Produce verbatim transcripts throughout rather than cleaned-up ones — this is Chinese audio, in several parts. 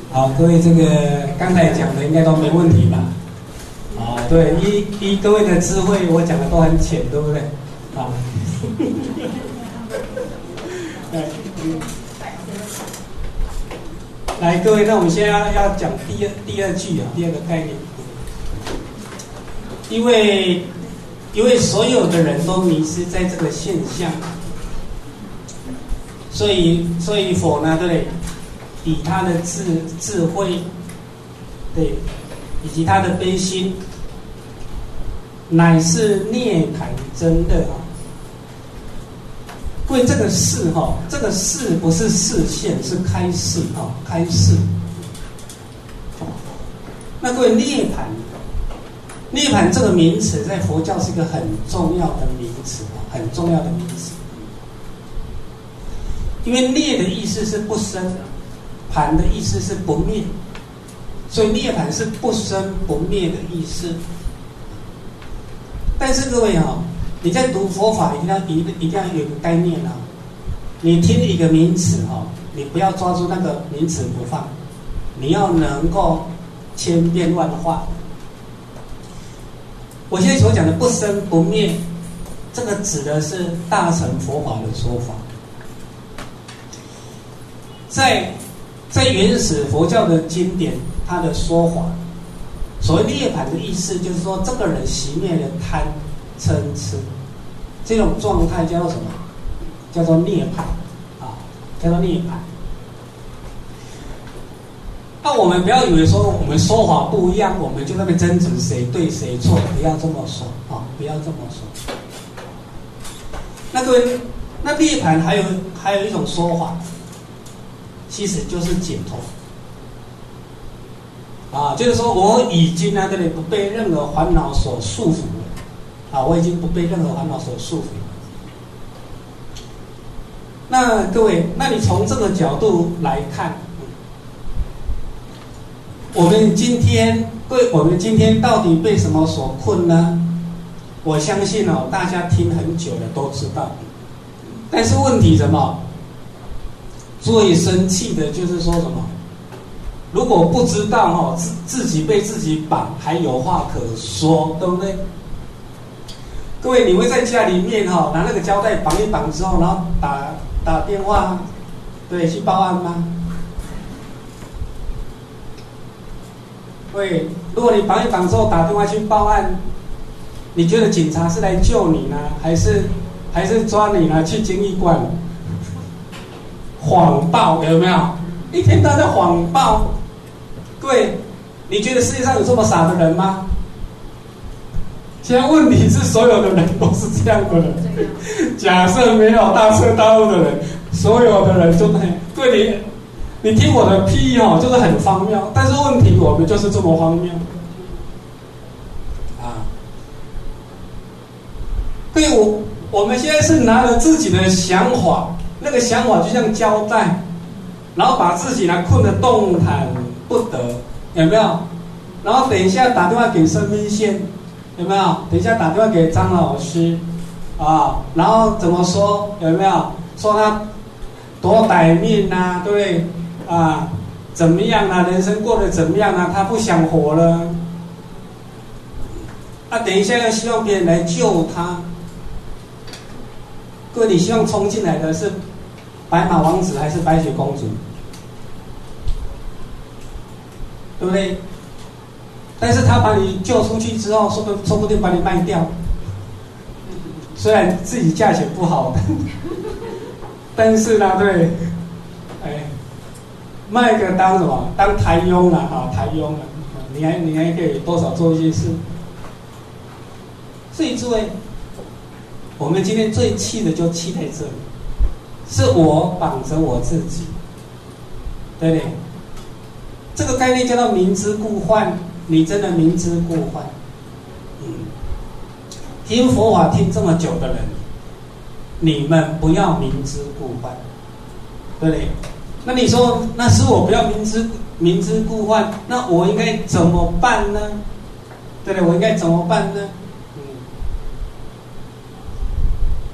好，各位，这个刚才讲的应该都没问题吧？啊，对，依依各位的智慧，我讲的都很浅，对不对？啊，对，嗯，来，各位，那我们现在要要讲第二第二句啊，第二个概念，因为因为所有的人都迷失在这个现象，所以所以佛呢，对不对？以他的智智慧，对，以及他的悲心，乃是涅槃真乐啊！因为这个示哈，这个示不是示现，是开示哈，开示。那各位涅槃，涅槃这个名词在佛教是一个很重要的名词啊，很重要的名词。因为涅的意思是不生。槃的意思是不灭，所以涅槃是不生不灭的意思。但是各位啊、哦，你在读佛法一定要一一定要有一个概念啊，你听一个名词哈、哦，你不要抓住那个名词不放，你要能够千变万化。我现在所讲的不生不灭，这个指的是大乘佛法的说法，在。在原始佛教的经典，它的说法，所谓涅槃的意思，就是说这个人熄灭了贪、嗔、痴，这种状态叫做什么？叫做涅槃啊，叫做涅槃。那我们不要以为说我们说法不一样，我们就在那边争执谁对谁错，不要这么说啊，不要这么说。那各位，那涅槃还有还有一种说法。其实就是解脱啊，就是说我已经在这里不被任何烦恼所束缚了啊，我已经不被任何烦恼所束缚了。那各位，那你从这个角度来看，我们今天对我们今天到底被什么所困呢？我相信哦，大家听很久了都知道，但是问题什么？最生气的就是说什么？如果不知道哈、哦，自自己被自己绑，还有话可说，对不对？各位，你会在家里面哈、哦，拿那个胶带绑一绑之后，然后打打电话，对，去报案吗？对，如果你绑一绑之后打电话去报案，你觉得警察是来救你呢，还是还是抓你呢去监狱关？谎报有没有？一天到晚在谎报，各位，你觉得世界上有这么傻的人吗？现在问题是，所有的人都是这样的人。假设没有大彻大悟的人，所有的人就很对你，你听我的批哦，就是很荒谬。但是问题，我们就是这么荒谬啊！所以我我们现在是拿着自己的想法。那个想法就像胶带，然后把自己呢困得动弹不得，有没有？然后等一下打电话给生命线，有没有？等一下打电话给张老师，啊，然后怎么说？有没有？说他多歹命啊，对不对？啊，怎么样啊？人生过得怎么样啊？他不想活了，啊，等一下要希望别人来救他。各位，你希望冲进来的是白马王子还是白雪公主？对不对？但是他把你救出去之后，说不说不定把你卖掉。虽然自己价钱不好，但是呢，对，哎，卖个当什么？当台佣了啊，台佣了，你还你还可以多少做一些事。所以诸位。我们今天最气的就气在这里，是我绑着我自己，对不对？这个概念叫做明知故犯，你真的明知故犯。嗯，听佛法听这么久的人，你们不要明知故犯，对不对？那你说，那是我不要明知明知故犯，那我应该怎么办呢？对不对？我应该怎么办呢？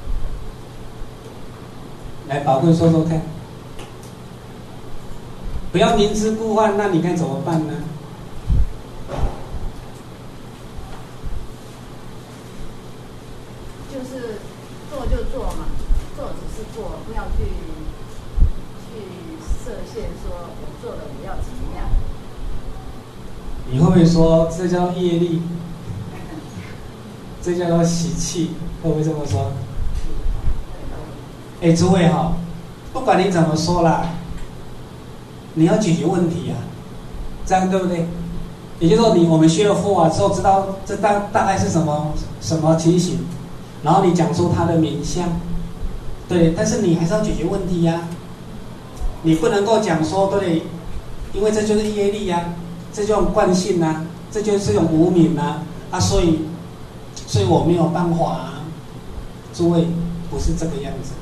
来，宝贵说说看。 不要明知故犯，那你该怎么办呢？ 就是做就做嘛，做只是做，不要去去设限，说我做了我要怎么样。 你会不会说这叫业力？这叫做习气？会不会这么说？哎，诸位哈、哦，不管你怎么说啦，你要解决问题啊，这样对不对？也就是说你，我们学了佛法之后，知道这大大概是什么什么情形，然后你讲出它的名相，对，但是你还是要解决问题呀、啊。你不能够讲说对，因为这就是业力呀、啊，这就是惯性啊，这就是一种无明啊啊，所以所以我没有办法啊。诸位，不是这个样子。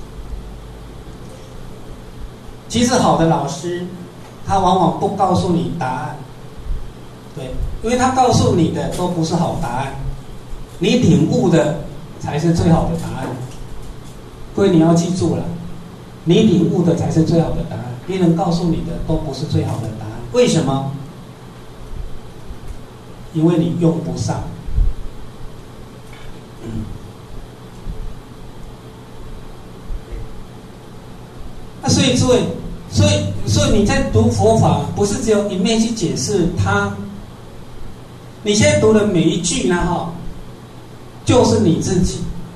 其实好的老师，他往往不告诉你答案，对，因为他告诉你的都不是好答案，你领悟的才是最好的答案。各位你要记住了，你领悟的才是最好的答案，别人告诉你的都不是最好的答案。为什么？因为你用不上。嗯。那所以诸位，所以所以你在读佛法，不是只有一面去解释它。你现在读的每一句呢，哈，就是你自己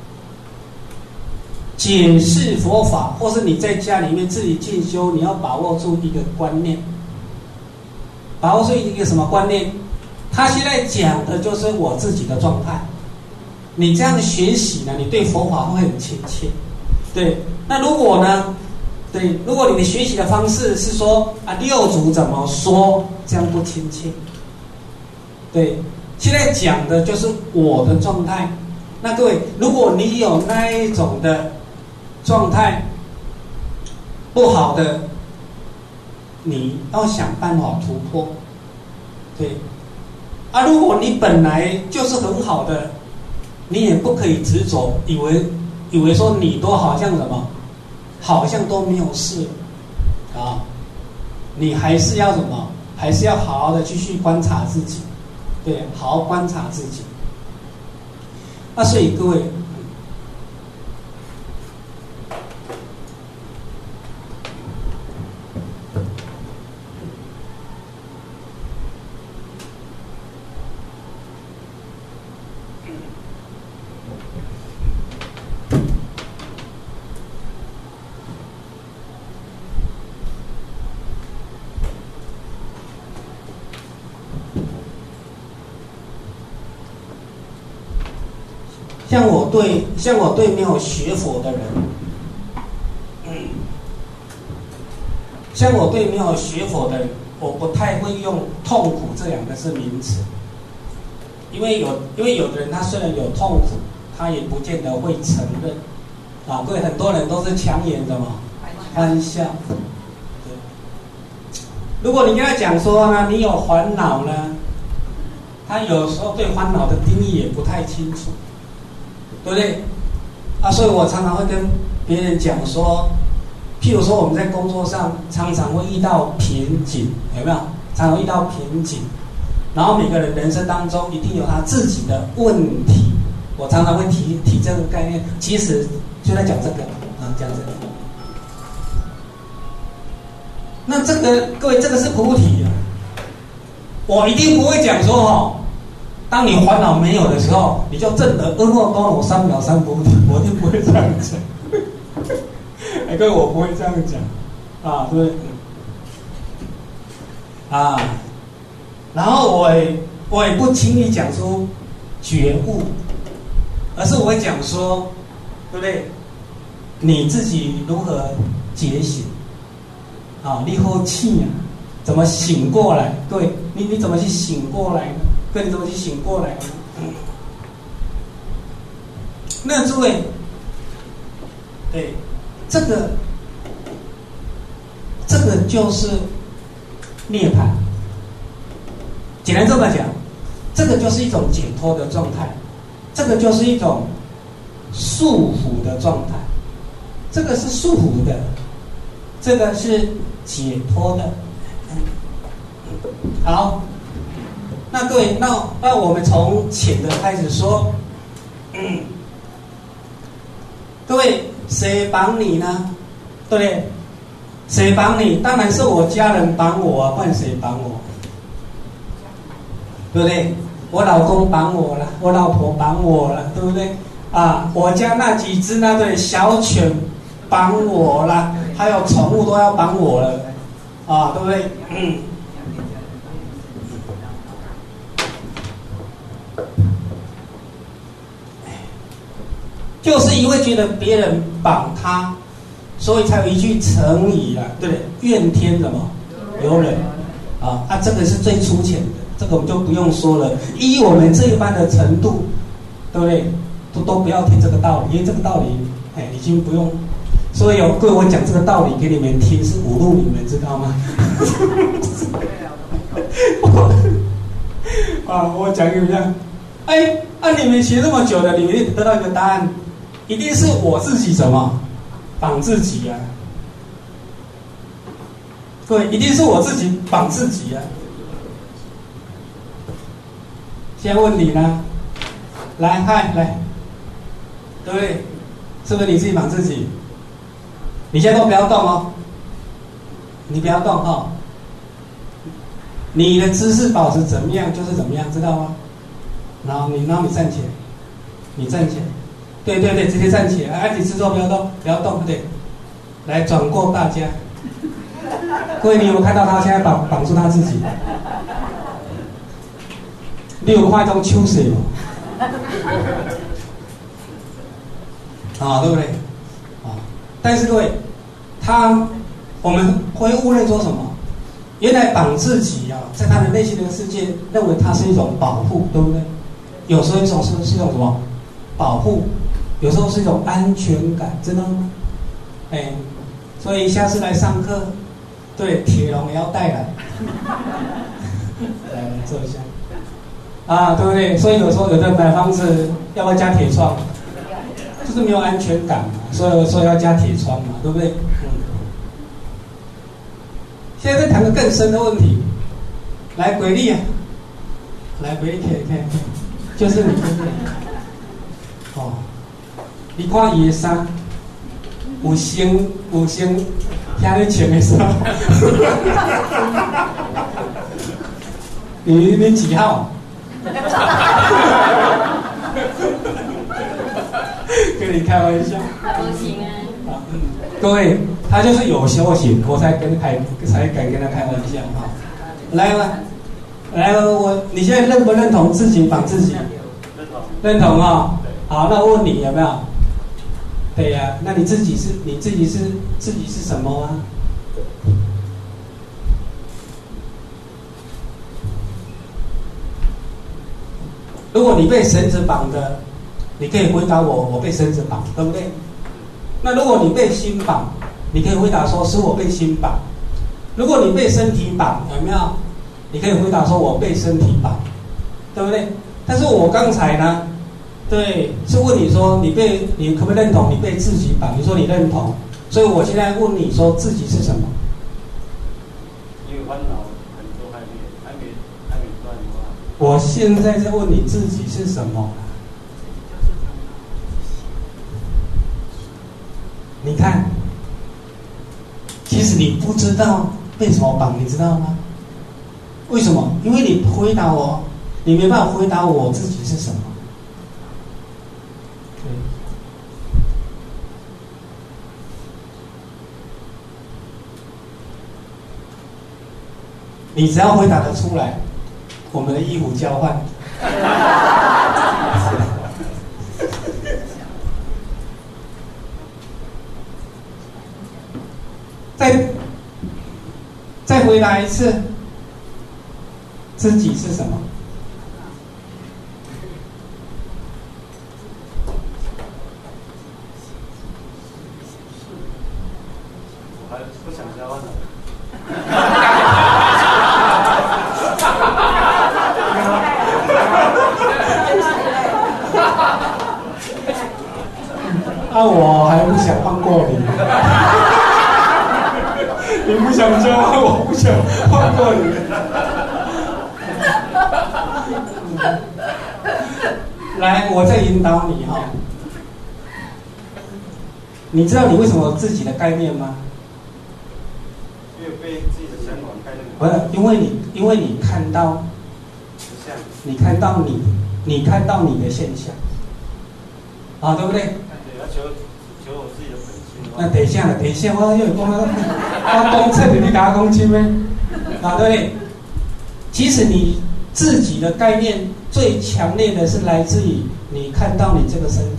解释佛法，或是你在家里面自己进修，你要把握住一个观念，把握住一个什么观念？他现在讲的就是我自己的状态。你这样的学习呢，你对佛法会很亲切。对，那如果呢？对，如果你的学习的方式是说啊六祖怎么说，这样不亲切。对，现在讲的就是我的状态。那各位，如果你有那一种的状态不好的，你要想办法突破。对，啊，如果你本来就是很好的，你也不可以执着，以为以为说你都好像什么。好像都没有事啊，你还是要什么？还是要好好的继续观察自己，对，好好观察自己。那所以各位，像我对像我对没有学佛的人，嗯，像我对没有学佛的人，我不太会用痛苦这两个字名词，因为有因为有的人他虽然有痛苦，他也不见得会承认啊。各位，很多人都是强颜的嘛，欢笑。对，如果你跟他讲说呢，你有烦恼呢，他有时候对烦恼的定义也不太清楚。对不对？啊，所以我常常会跟别人讲说，譬如说我们在工作上常常会遇到瓶颈，有没有？常常遇到瓶颈，然后每个人人生当中一定有他自己的问题。我常常会提提这个概念，其实就在讲这个啊，讲这个。那这个各位，这个是菩提啊，我一定不会讲说哦。当你烦恼没有的时候，你就证得阿耨多罗三藐三菩提。我一定不会这样讲，哎，各位，我不会这样讲啊，对不对？啊，然后我也我也不轻易讲出觉悟，而是我会讲说，对不对？你自己如何觉醒啊？你好气啊？怎么醒过来？各位，你你怎么去醒过来呢？跟你怎么去醒过来呢？嗯、那诸位，对，这个，这个就是涅槃。简单这么讲，这个就是一种解脱的状态，这个就是一种束缚的状态，这个是束缚的，这个是解脱的。 好，那各位，那那我们从浅的开始说。嗯，各位，谁帮你呢？对不对？谁帮你？当然是我家人帮我啊，不然谁帮我？对不对？我老公帮我了，我老婆帮我了，对不对？啊，我家那几只那对小犬帮我了，还有宠物都要帮我了，啊，对不对？嗯。就是因为觉得别人帮他，所以才有一句成语啊，对不对？怨天什么尤人啊，啊，这个是最粗浅的，这个我们就不用说了。依我们这一般的程度，对不对？都都不要听这个道理，因为这个道理，哎，已经不用。所以有各位，我讲这个道理给你们听，是侮辱你们，知道吗？啊，我讲一个这样，哎，按、啊、你们学这么久了，你们得到一个答案。一定是我自己什么绑自己啊？对，一定是我自己绑自己啊。现在问你呢，来，嗨，来，对不对？是不是你自己绑自己？你现在都不要动哦，你不要动哦。你的姿势保持怎么样就是怎么样，知道吗？然后你，然后你站起来，你站起来。对对对，直接站起来，安体之后不要动，不要动，对不对？来转过大家，各位，你有没有看到他现在绑绑住他自己？你有看到手势吗？啊，对不对？啊，但是各位，他我们会误认说什么？原来绑自己啊，在他的内心的世界，认为它是一种保护，对不对？有时候一种是是一种什么保护？有时候是一种安全感，知道吗？哎，所以下次来上课，对，铁笼也要带来，来来坐一下，啊，对不对？所以有时候有的买房子要不要加铁窗？就是没有安全感嘛，所以所以要加铁窗嘛，对不对？嗯。现在再谈个更深的问题，来，鬼力啊，来，鬼力，看看看，就是你，就是你，哦。你看伊的衫，有先有先遐咧穿的衫，你你几号？跟你开玩笑。不行啊！各位，他就是有修行，我才跟开才敢跟他开玩笑哈。来吧，来吧，我你现在认不认同自己绑自己？认同。认同啊！好，那我问你有没有？对呀、啊，那你自己是你自己是自己是什么啊？如果你被绳子绑的，你可以回答我，我被绳子绑，对不对？那如果你被心绑，你可以回答说是我被心绑。如果你被身体绑，有没有？你可以回答说我被身体绑，对不对？但是我刚才呢？对，是问你说你被你可不可以认同你被自己绑？你说你认同，所以我现在问你说自己是什么？ 因为烦恼很多还没还没还没断的话。 我现在在问你自己是什么？你看，其实你不知道被什么绑，你知道吗？为什么？因为你回答我，你没办法回答我自己是什么。你只要回答得出来，我们的衣服交换。再再回答一次，自己是什么？ 我还不想交换了。啊，我还不想放过你，你不想教，我不想放过你。来，我再引导你哈。你知道你为什么有自己的概念吗？ 因为被自己的想法概念。 不是，因为你因为你看到，你看到你，你看到你的现象，啊，对不对？ 对，要求求我自己的本心。 那等一下，等一下，我又讲啊，我公测你，你打公斤咩？啊，对不对？其实你自己的概念最强烈的是来自于你看到你这个身体，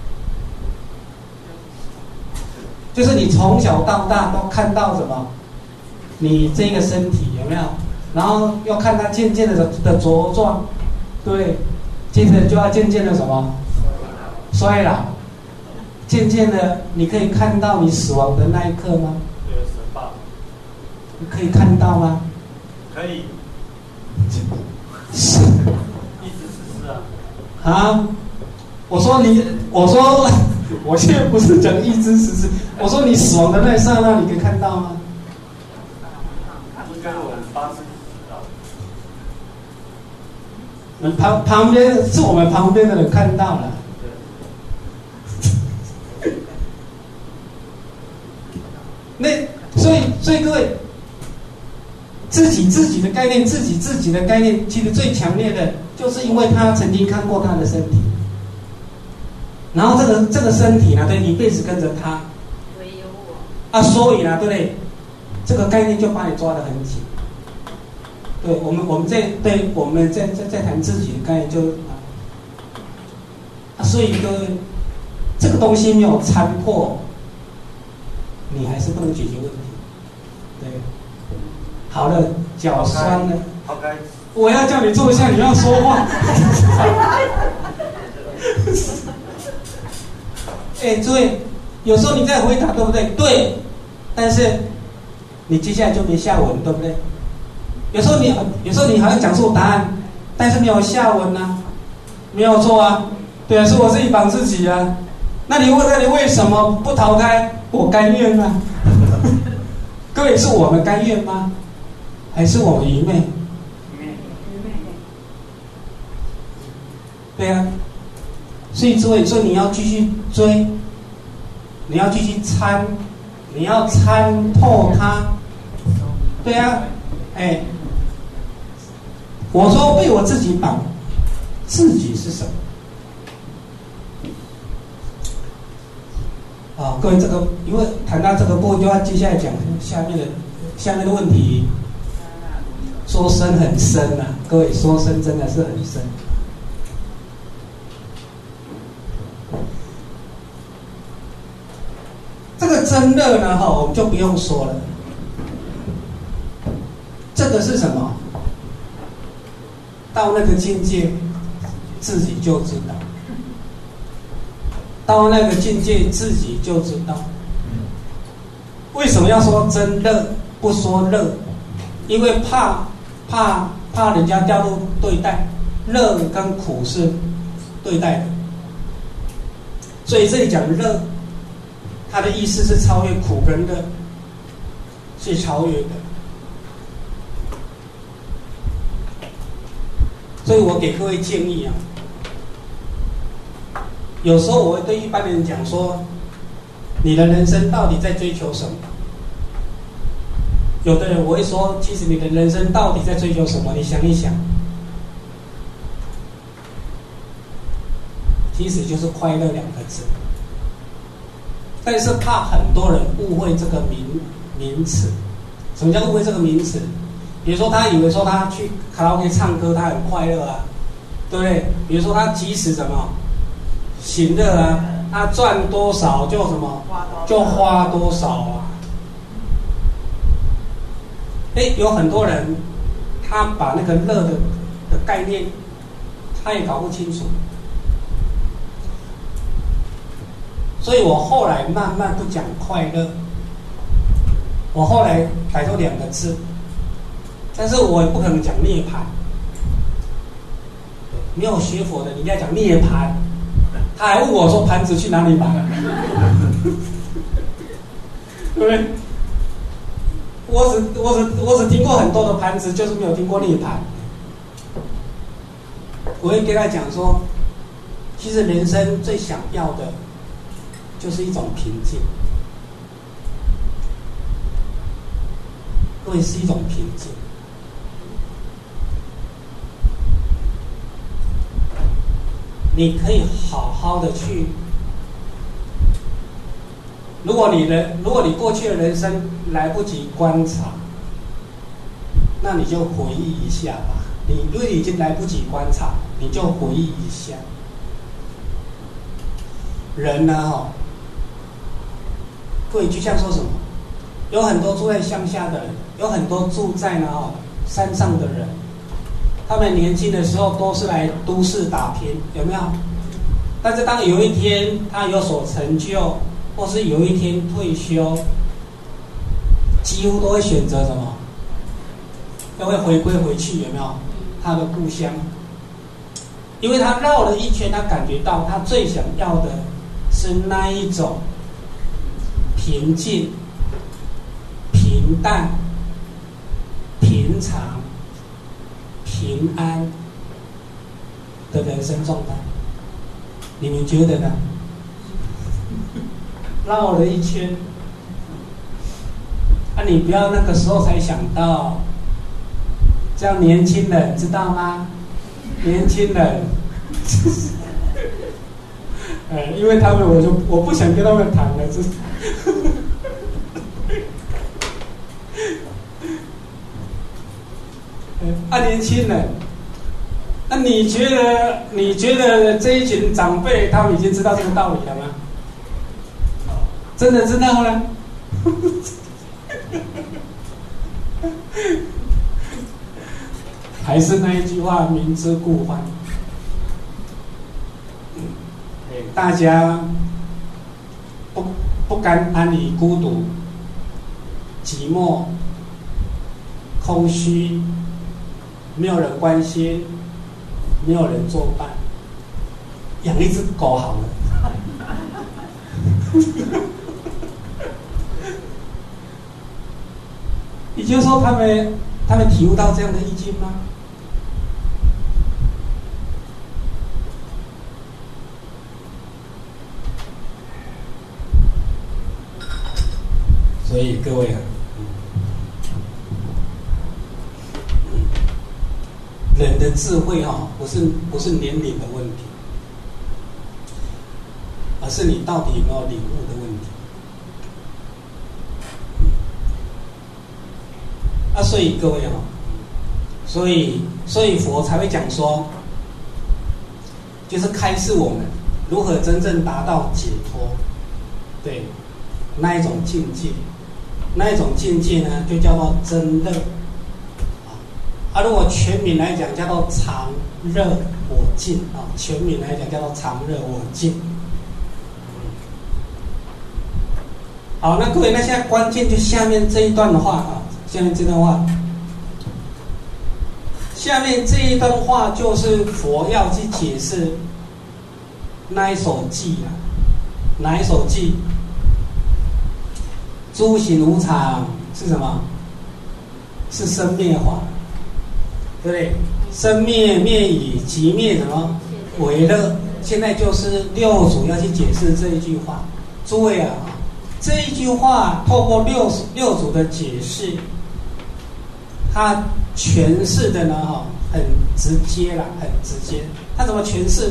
就是你从小到大都看到什么？你这个身体有没有？然后要看它渐渐的的茁壮，对不对？接着就要渐渐的什么？衰老。渐渐的，你可以看到你死亡的那一刻吗？ 对，神报。 你可以看到吗？ 可以。 是。 一直是是啊。 啊！我说你，我说，我现在不是讲一知十事，我说你死亡的那一刹那，你可以看到吗？ 应该我们八字知道。 你旁旁边是我们旁边的人看到了。那所以所以各位，自己自己的概念，自己自己的概念，其实最强烈的，就是因为他曾经看过他的身体，然后这个这个身体呢，对，一辈子跟着他， 唯有我啊，所以呢，对不对？这个概念就把你抓得很紧。对我们，我们在对我们在在在谈自己的概念就，啊，所以各位，这个东西没有参破，你还是不能解决问题。对，好了，脚酸了，我要叫你坐下，你要说话。哎，诸位，有时候你在回答，对不对？对，但是你接下来就没下文，对不对？有时候你，有时候你好像讲出答案，但是没有下文啊，没有错啊，对啊，是我自己绑自己啊。那你问，那你为什么不逃开？我甘愿啊。各位，是我们甘愿吗？还是我们愚昧？ 愚昧。 对啊，所以诸位，所以你要继续追，你要继续参，你要参透它。对啊，哎。我说被我自己绑，自己是什么？啊，各位，这个因为谈到这个部分，就要接下来讲下面的下面的问题。说深很深呐、啊，各位，说深真的是很深。这个真乐呢，哈，我们就不用说了。这个是什么？到那个境界，自己就知道。到那个境界，自己就知道。为什么要说真乐，不说乐？因为怕怕怕人家掉入对待，乐跟苦是对待的。所以这里讲乐，它的意思是超越苦跟乐，是超越的。所以我给各位建议啊，有时候我会对一般人讲说，你的人生到底在追求什么？有的人我会说，其实你的人生到底在追求什么？你想一想，其实就是快乐两个字。但是怕很多人误会这个名名词。什么叫误会这个名词？比如说，他以为说他去卡拉 OK 唱歌，他很快乐啊，对不对？比如说他即使什么行乐啊，他赚多少就什么就花多少啊。哎，有很多人他把那个乐的的概念，他也搞不清楚。所以我后来慢慢不讲快乐，我后来改成两个字。但是我也不可能讲涅槃，没有学佛的，你应该讲涅槃。他还问我说：“盘子去哪里买？”对不对？ 我只我只我只听过很多的盘子，就是没有听过涅槃。我会跟他讲说，其实人生最想要的，就是一种平静。各位，是一种平静。你可以好好的去，如果你的如果你过去的人生来不及观察，那你就回忆一下吧。你因为你已经来不及观察，你就回忆一下。人呢，哈，各位就像说什么，有很多住在乡下的人，有很多住在呢哈山上的人，他们年轻的时候都是来都市打拼，有没有？但是当有一天他有所成就，或是有一天退休，几乎都会选择什么？都会回归回去，有没有？他的故乡，因为他绕了一圈，他感觉到他最想要的是那一种平静、平淡、平常、平安的人生状态。你们觉得呢？绕了一圈，啊，你不要那个时候才想到。这样年轻人知道吗？年轻人，呃，因为他们我就我不想跟他们谈了，就是，啊，年轻人，那你觉得你觉得这一群长辈他们已经知道这个道理了吗？真的知道吗？还是那一句话，明知故犯。大家不不甘安于孤独、寂寞、空虚，没有人关心，没有人作伴，养一只狗好了。也就是说，他们他们体悟到这样的意境吗？所以各位啊，人的智慧哈、哦，不是不是年龄的问题，而是你到底有没有领悟的问题。啊，所以各位哈、哦，所以所以佛才会讲说，就是开示我们如何真正达到解脱，对，那一种境界。那一种境界呢，就叫做真乐啊。如果全名来讲，叫做常乐我净啊。全名来讲，叫做常乐我净。好，那各位，那现在关键就下面这一段的话啊，下面这段话，下面这一段话就是佛要去解释那一首偈啊，哪一首偈？诸行无常是什么？是生灭法，对不对？生灭灭已，即灭什么？为乐。现在就是六祖要去解释这一句话。诸位啊，这一句话透过六六祖的解释，他诠释的呢，哈，很直接啦，很直接。他怎么诠释呢？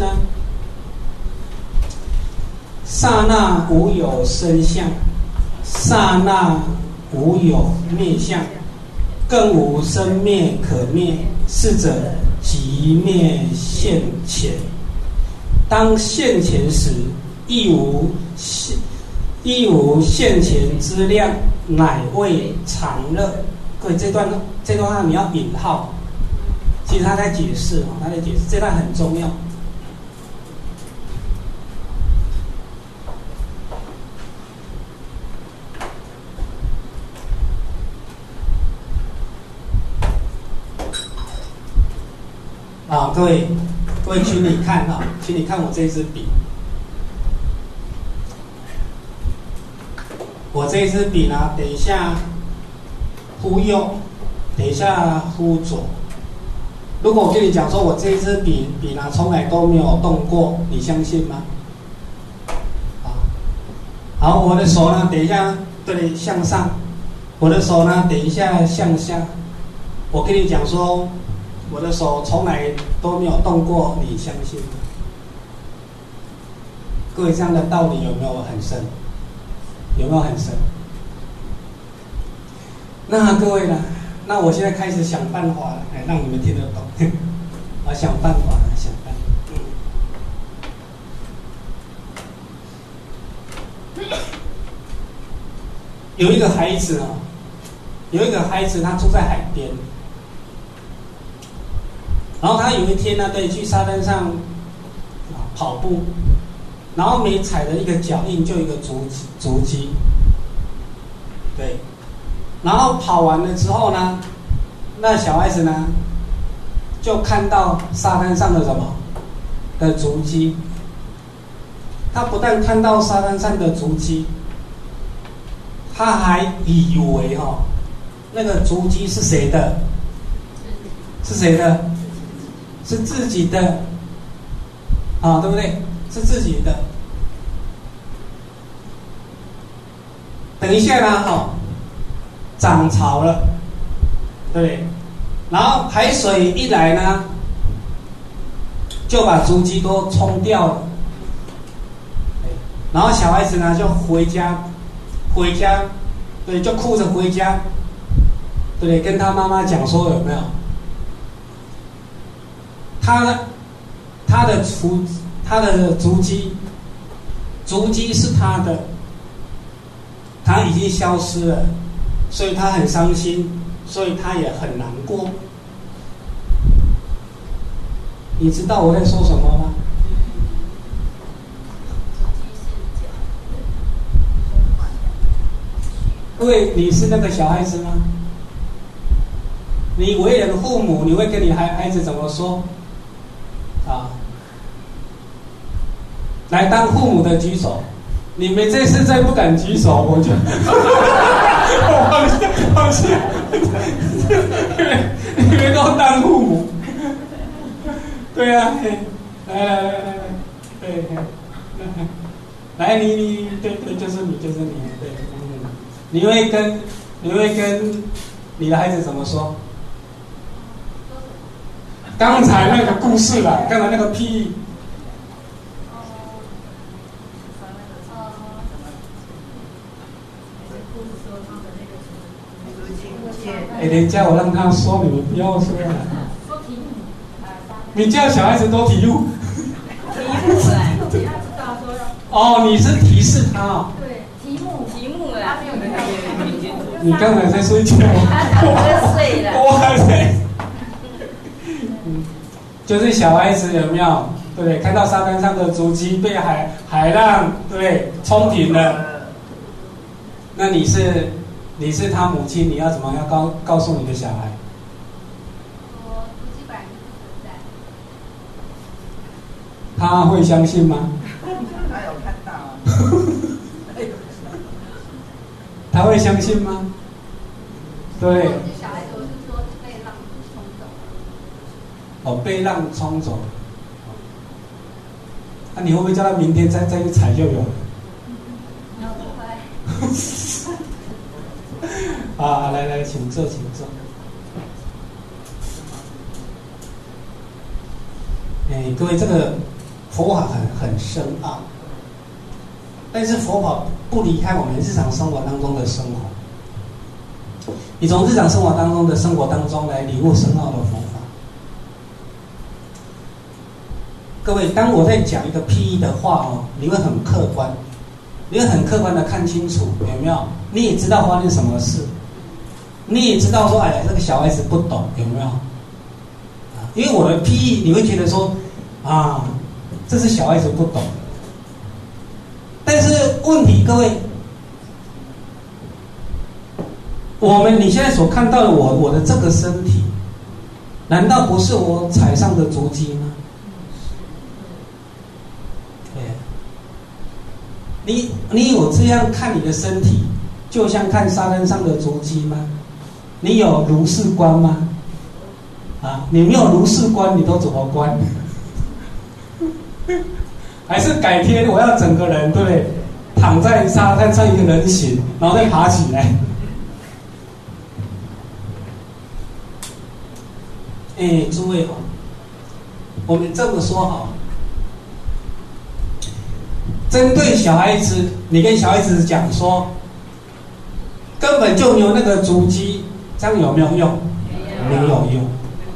刹那无有生相。刹那无有灭相，更无生灭可灭，是者即灭现前。当现前时，亦无亦无现前之量，乃为常乐。各位，这段这段话你要引号，其实他在解释啊，他在解释这段很重要。啊，各位，各位，请你看啊，请你看我这支笔，我这支笔呢，等一下， 忽右，等一下忽左。如果我跟你讲说，我这一支笔笔呢从来都没有动过，你相信吗？啊，好，我的手呢，等一下对向上，我的手呢，等一下向下。我跟你讲说，我的手从来都没有动过，你相信吗？各位，这样的道理有没有很深？有没有很深？那各位呢？那我现在开始想办法了，哎，让你们听得懂。啊，想办法，想办法。有一个孩子啊，有一个孩子，他住在海边，然后他有一天呢，对，去沙滩上啊跑步，然后每踩了一个脚印就有一个足足迹，对。然后跑完了之后呢，那小孩子呢，就看到沙滩上的什么的足迹。他不但看到沙滩上的足迹，他还以为哈、哦，那个足迹是谁的？是谁的？是自己的，啊，对不对？是自己的。等一下呢，哈、哦。涨潮了，对，然后海水一来呢，就把足迹都冲掉了，然后小孩子呢就回家，回家，对，就哭着回家，对，跟他妈妈讲说有没有？他呢，他的足，他的足迹，足迹是他的，他已经消失了。所以他很伤心，所以他也很难过。你知道我在说什么吗？各位，你是那个小孩子吗？你为人父母，你会跟你孩孩子怎么说？啊，来当父母的举手。你们这次再不敢举手，我就我放下放下，你们都当父母，对啊，来来来来来，对，来你你对对，就是你就是你，对，嗯，你会跟你会跟你的孩子怎么说？刚才那个故事啦，刚才那个譬喻。哎，人家我让他说，你们不要说了。说题目，你叫小孩子多题目。题目哎，他知道说要。哦，你是提示他哦。对，题目题目哎，他没有跟他说。你刚才在睡觉。他早就睡了。我还在。嗯，就是小孩子有没有？对不对？看到沙滩上的足迹被海海浪对不对冲平了，那你是？你是他母亲，你要怎么样告告诉你的小孩？我足迹本来就不存在。他会相信吗？他有看到啊。他会相信吗？对。小孩子我是说被浪冲走。哦，被浪冲走。那、啊、你会不会叫他明天再再去踩就有了？那不会。啊，来来，请坐，请坐。哎，各位，这个佛法很很深奥，但是佛法不离开我们日常生活当中的生活。你从日常生活当中的生活当中来领悟深奥的佛法。各位，当我在讲一个譬喻的话哦，你会很客观，你会很客观的看清楚，有没有？你也知道发生什么事。你也知道说，哎呀，这个小孩子不懂，有没有？啊，因为我的譬喻，你会觉得说，啊，这是小孩子不懂。但是问题，各位，我们你现在所看到的我我的这个身体，难道不是我踩上的足迹吗？对，你你有这样看你的身体，就像看沙滩上的足迹吗？ 你有如是观吗？啊，你没有如是观，你都怎么观？还是改天我要整个人，对不对？躺在沙滩上一个人形，然后再爬起来。哎，诸位好，我们这么说好，针对小孩子，你跟小孩子讲说，根本就没有那个足迹，这样有没有用？没有用。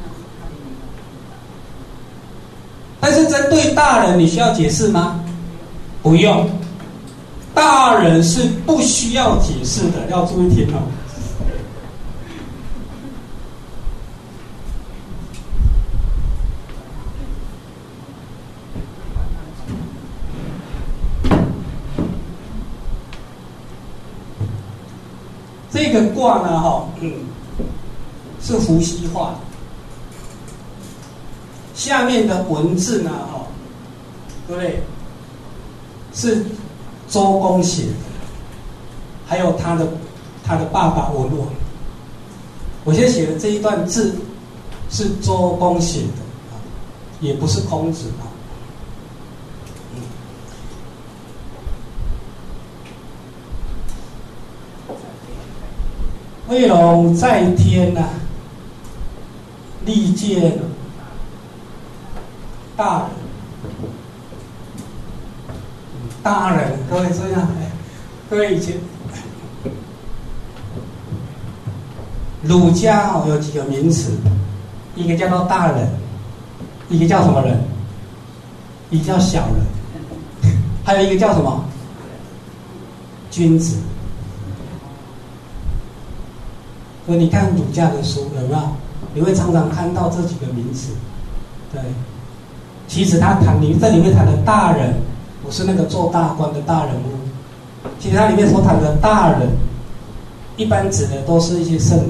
但是针对大人，你需要解释吗？不用，大人是不需要解释的，要注意听哦。这个卦呢，哈，嗯，是伏羲画的。下面的文字呢，哈，对不对？是周公写的，还有他的他的爸爸文王。我现在写的这一段字是周公写的，也不是孔子啊。卫龙在天呐、啊，历见大人，大人，各位这样，各位以前儒家哦有几个名词，一个叫做大人，一个叫什么人？一个叫小人，还有一个叫什么？君子。所以你看儒家的书有没有？你会常常看到这几个名词。对，其实他谈你这里面谈的大人，不是那个做大官的大人物。其实他里面所谈的大人，一般指的都是一些圣人。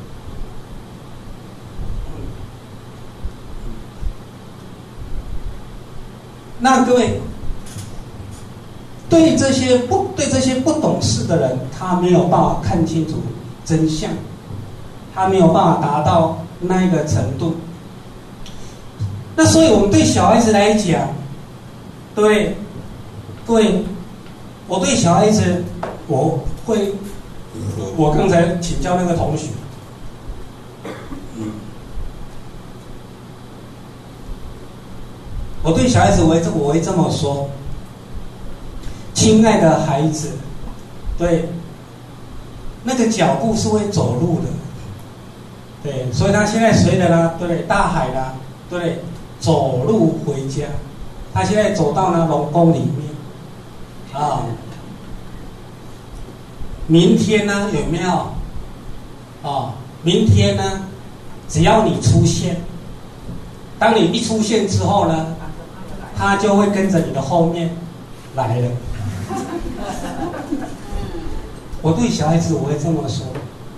那各位，对这些不对这些不懂事的人，他没有办法看清楚真相。他没有办法达到那一个程度，那所以我们对小孩子来讲，对，各位，我对小孩子，我会，我刚才请教那个同学，我对小孩子我会这我会这么说，亲爱的孩子，对，那个脚步是会走路的。对，所以他现在随着呢，对大海呢，对走路回家。他现在走到呢龙宫里面，啊，明天呢有没有？啊，明天呢，只要你出现，当你一出现之后呢，他就会跟着你的后面来了。我对小孩子我会这么说。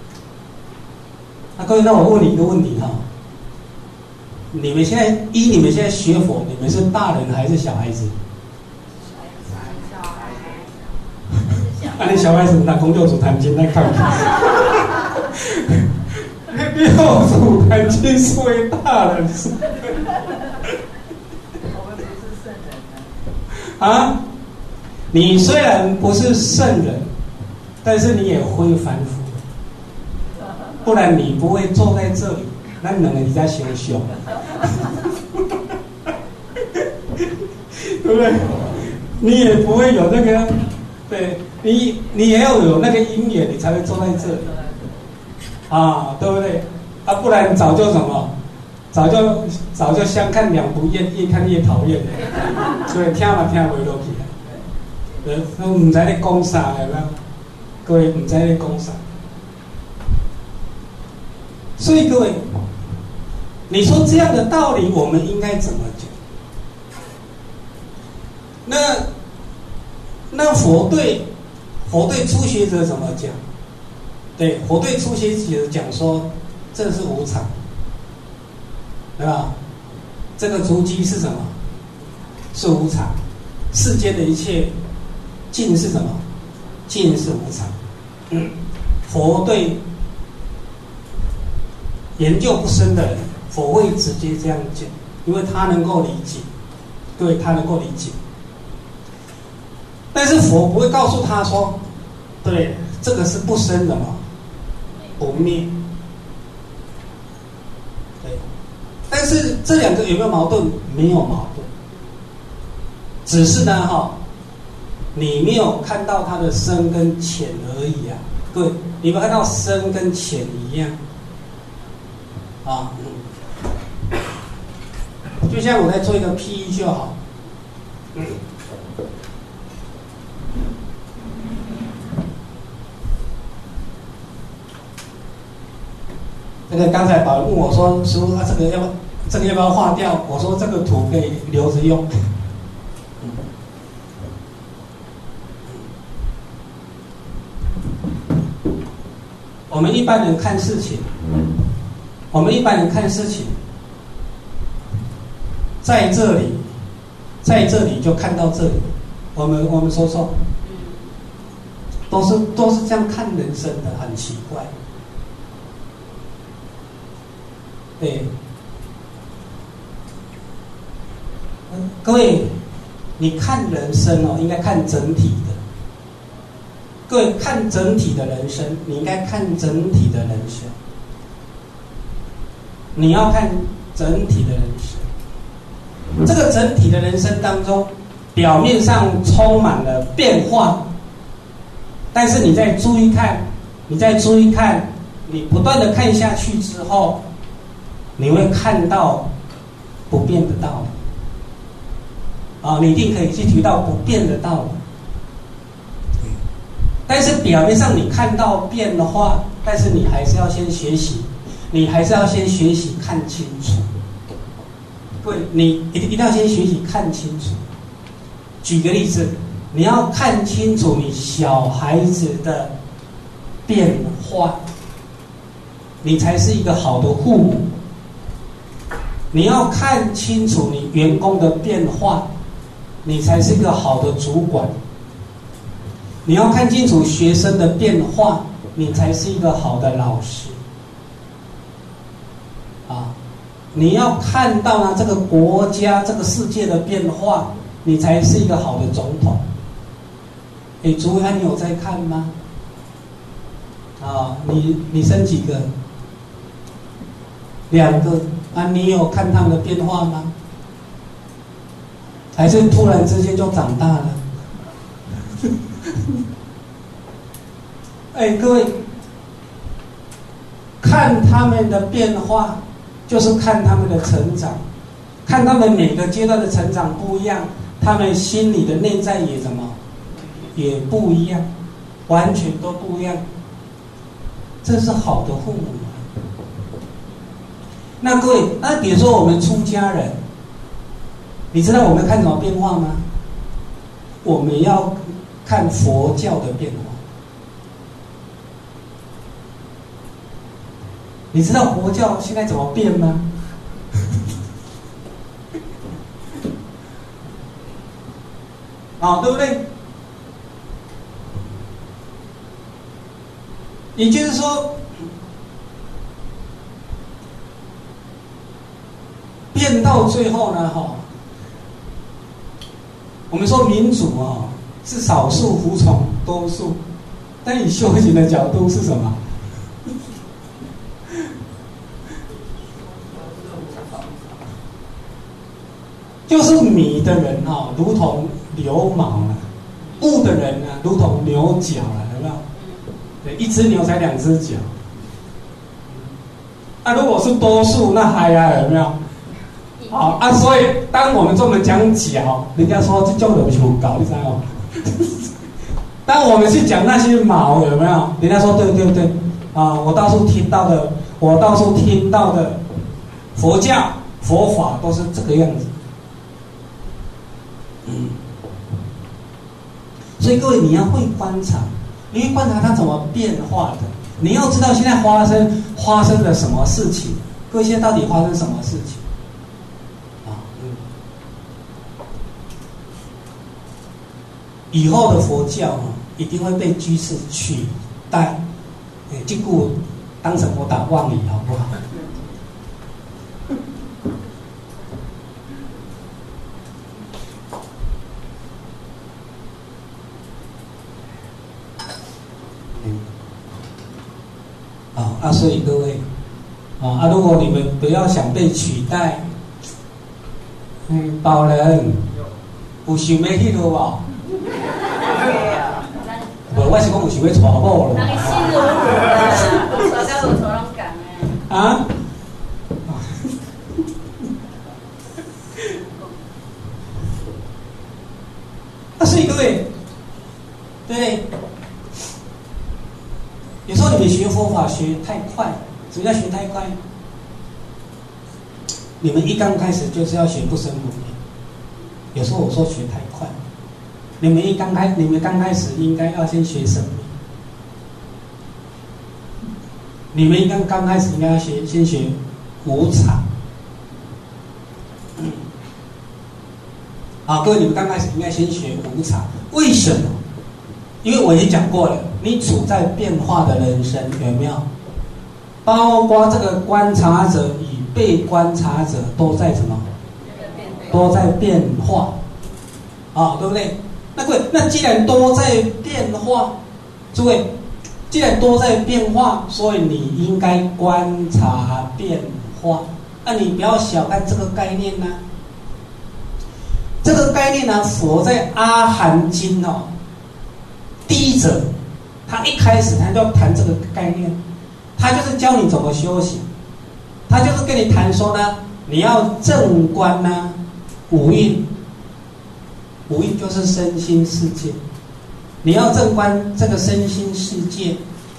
那各位，那我问你一个问题哈，你们现在依你们现在学佛，你们是大人还是小孩子？ 小孩， 那你小孩子拿空六祖坛经在看看，六祖坛经是为大人说。 我们不是圣人啊，你虽然不是圣人，但是你也会凡夫。不然你不会坐在这里，那两个你在修修，对不对？你也不会有那个，对你，你也要有那个因缘，你才会坐在这里，啊，对不对？啊，不然早就什么，早就早就相看两不厌，越看越讨厌的，所以听嘛听不落去啊。呃，都唔知你讲啥有没有？各位唔知你讲啥？所以各位，你说这样的道理，我们应该怎么讲？那那佛对佛对初学者怎么讲？对，佛对初学者讲说，这是无常，对吧？这个足迹是什么？是无常。世间的一切尽是什么？尽是无常。嗯，佛对研究不深的人，佛会直接这样讲，因为他能够理解，对，他能够理解。但是佛不会告诉他说，对，这个是不生的嘛，不灭。对，但是这两个有没有矛盾？没有矛盾，只是呢，哈，你没有看到它的深跟浅而已啊。对，你没有看到深跟浅一样啊。嗯，就像我在做一个譬喻就好。嗯。这个刚才宝问我说：“师傅，啊，这个要这个要不要划掉？”我说：“这个图可以留着用。”我们一般人看事情，我们一般人看事情，在这里，在这里就看到这里。我们我们说说，都是都是这样看人生的，很奇怪。对，嗯，各位，你看人生哦，应该看整体的。各位看整体的人生，你应该看整体的人生。你要看整体的人生。这个整体的人生当中，表面上充满了变化，但是你再注意看，你再注意看，你不断的看下去之后，你会看到不变的道理。啊，你一定可以去提到不变的道理。但是表面上你看到变的话，但是你还是要先学习，你还是要先学习看清楚。对，你一定一定要先学习看清楚。举个例子，你要看清楚你小孩子的变化，你才是一个好的父母。你要看清楚你员工的变化，你才是一个好的主管。你要看清楚学生的变化，你才是一个好的老师。啊，你要看到呢这个国家、这个世界的变化，你才是一个好的总统。哎，诸位，你有在看吗？啊，你你生几个？两个啊？你有看他们的变化吗？还是突然之间就长大了？哎，各位，看他们的变化，就是看他们的成长，看他们每个阶段的成长不一样，他们心里的内在也什么，也不一样，完全都不一样。这是好的父母。那各位，那比如说我们出家人，你知道我们看什么变化吗？我们要看佛教的变化。你知道佛教现在怎么变吗？啊，对不对？也就是说，变到最后呢，哈，我们说民主啊，是少数服从多数，但以修行的角度是什么？就是迷的人哈、哦，如同牛毛了；悟的人呢，如同牛角了，有没有？对，一只牛才两只脚。啊，如果是多数，那嗨呀，有没有？好啊，所以当我们这么讲脚，人家说这叫人求搞，你知道吗？当我们去讲那些毛，有没有？人家说对对对，啊，我到处听到的，我到处听到的佛教佛法都是这个样子。嗯，所以各位你要会观察，你会观察它怎么变化的。你要知道现在发生发生了什么事情，各位现在到底发生什么事情？啊，嗯，以后的佛教啊，一定会被居士取代。哎，这句当成我打妄语好不好？ 所以各位啊啊，如果你们不要想被取代，嗯，保人有想要去落无？无，我是讲有想要娶某咯。 人心如虎啦，我找到我头拢讲诶。啊？啊，所以各位，对，有时候你们学佛法学太快，什么叫学太快？你们一刚开始就是要学不生不灭。有时候我说学太快，你们一刚开，你们刚开始应该要先学生命。你们刚刚开始应该要学先学无常。嗯，好，各位，你们刚开始应该先学无常。为什么？因为我已经讲过了，你处在变化的人生，有没有？包括这个观察者与被观察者都在什么？都在变化，啊，对不对？那各位，那既然都在变化，诸位，既然都在变化，所以你应该观察变化。那、啊、你不要小看这个概念呢、啊。这个概念呢、啊，佛在《阿含经》哦，第一则，他一开始他就要谈这个概念，他就是教你怎么修行，他就是跟你谈说呢，你要正观呢、啊。五蕴，五蕴就是身心世界。你要正观这个身心世界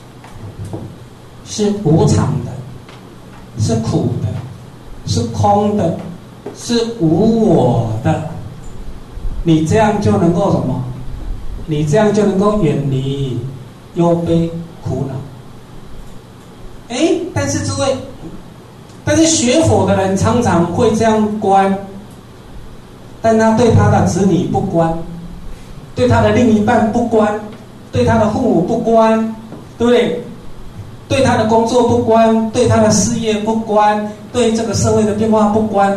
是无常的，是苦的，是空的，是无我的。你这样就能够什么？你这样就能够远离忧悲苦恼。哎，但是诸位，但是学佛的人常常会这样观。但他对他的子女不关，对他的另一半不关，对他的父母不关，对不对？对他的工作不关，对他的事业不关，对这个社会的变化不关。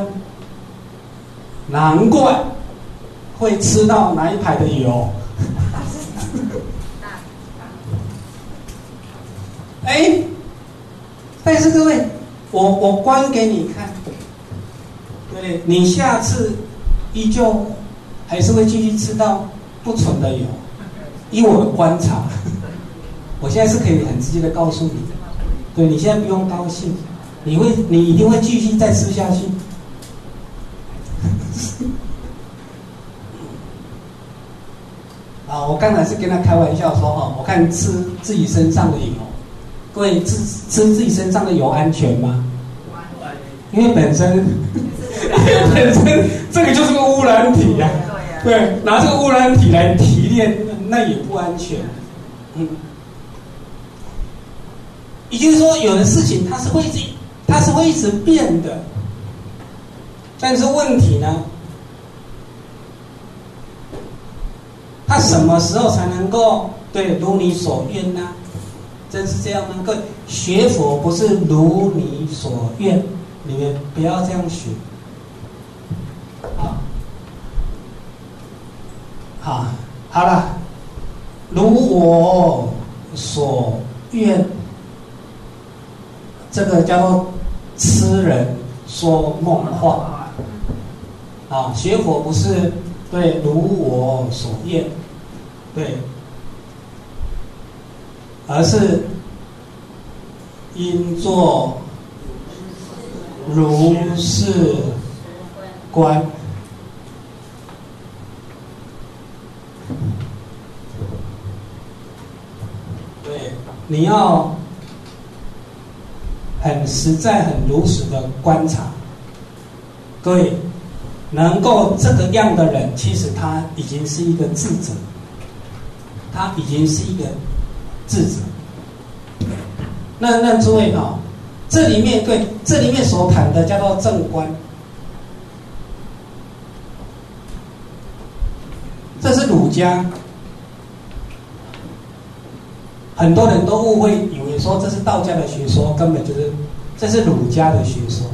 难怪会吃到哪一排的油。哎，但是各位，我我观给你看，对不对？你下次。依旧还是会继续吃到不纯的油，依我的观察，我现在是可以很直接的告诉你，对你现在不用高兴，你会你一定会继续再吃下去。啊，我刚才是跟他开玩笑说哈，我看吃自己身上的油，各位吃吃自己身上的油安全吗？因为本身。本身这个就是个污染体呀、啊，对，拿这个污染体来提炼，那也不安全。嗯，也就是说，有的事情它是会一直，它是会一直变的。但是问题呢，它什么时候才能够对如你所愿呢？真是这样吗？各位，学佛不是如你所愿，你们不要这样学。好，好了，如我所愿，这个叫做痴人说梦话。啊，学佛不是对如我所愿，对，而是应作如是观。对，你要很实在、很如实的观察。各位，能够这个样的人，其实他已经是一个智者，他已经是一个智者。那那诸位啊，这里面对这里面所谈的叫做正观，这是儒家。很多人都误会，以为说这是道家的学说，根本就是这是儒家的学说。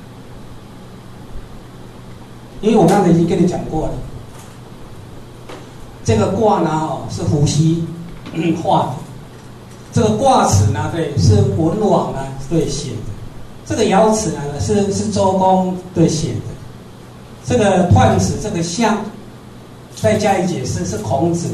因为我刚才已经跟你讲过了，这个卦呢哦是伏羲画的， 这个卦辞呢，对，是文王呢对写的。这个爻辞呢是是周公对写的。这个彖辞这个象，再加以解释是孔子。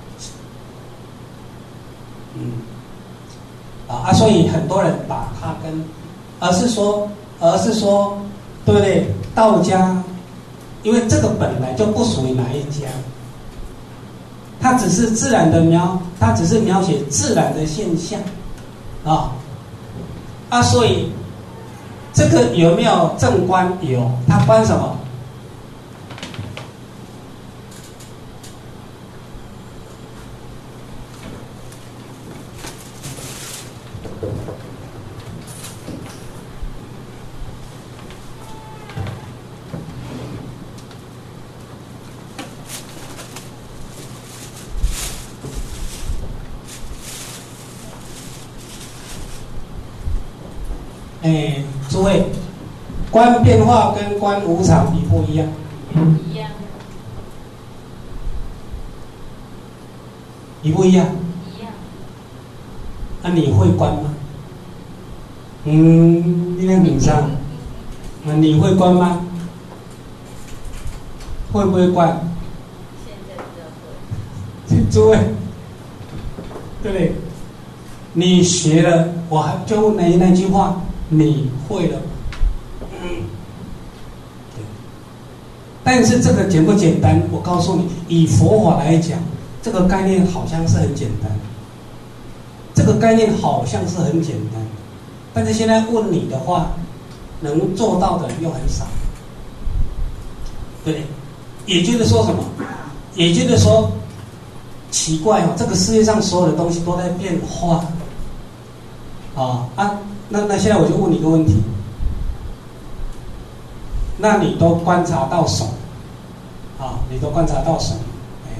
嗯，啊啊，所以很多人把它跟，而是说，而是说，对不对？道家，因为这个本来就不属于哪一家。它只是自然的描，它只是描写自然的现象，啊，啊，所以这个有没有正官？有，它关什么？哎，诸位，观变化跟观无常一不一样？ 一样。 一不一样？ 一样。 那、啊、你会观吗？嗯，你那女生，那、啊、你会观吗？会不会观？ 现在比较会。 诸位，对不对？你学了，我还就问那那句话。你会了，嗯，对。但是这个简不简单？我告诉你，以佛法来讲，这个概念好像是很简单，这个概念好像是很简单。但是现在问你的话，能做到的人又很少，对不对？也就是说什么？也就是说，奇怪哦，这个世界上所有的东西都在变化，啊啊。那那现在我就问你一个问题，那你都观察到什么？啊，你都观察到什么？哎，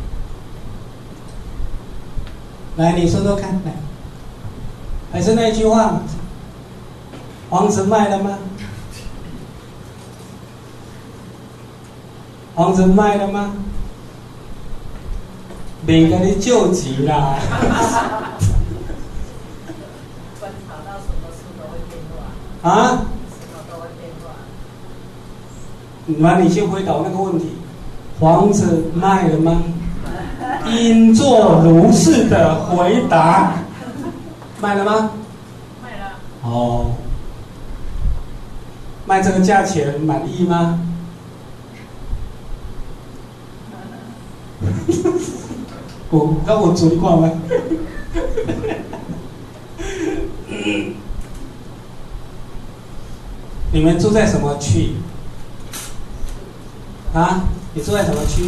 来，你说说看，来，还是那句话，房子卖了吗？房子卖了吗？别跟你救急啦。啊？那你先回答那个问题，房子卖了吗？应做如是的回答。卖了吗？ 卖了。 哦，卖这个价钱满意吗？我让我主管吗？你们住在什么区？啊？你住在什么区？